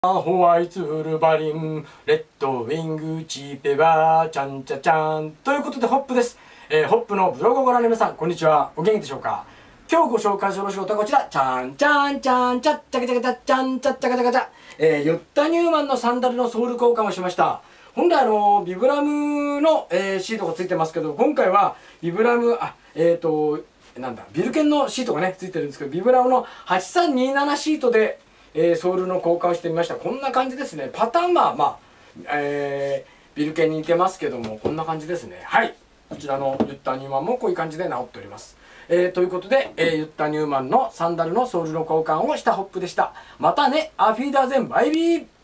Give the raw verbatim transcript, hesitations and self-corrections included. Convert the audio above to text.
ホワイツウルバリン、レッドウィング、チーペバー、チャンチャチャン。ということで、ホップです。えー、ホップのブログをご覧の皆さん、こんにちは。お元気でしょうか？今日ご紹介するお仕事はこちら。チャンチャンチャンチャッチャカチャカチャチャンチャッチャカチャカチャ。えー、ユッタ・ニューマンのサンダルのソール交換をしました。本来あの、ビブラムの、えー、シートがついてますけど、今回はビブラム、あ、えっと、なんだ、ビルケンのシートがね、ついてるんですけど、ビブラムのはちさんにーななシートで、えー、ソールの交換をしてみました。こんな感じですね。パターンは、まあ、えー、ビルケンに似てますけども、こんな感じですね。はい。こちらのユッタ・ニューマンもこういう感じで直っております。えー、ということで、えー、ユッタ・ニューマンのサンダルのソールの交換をしたホップでした。またね、アフィーダーゼン、バイビー。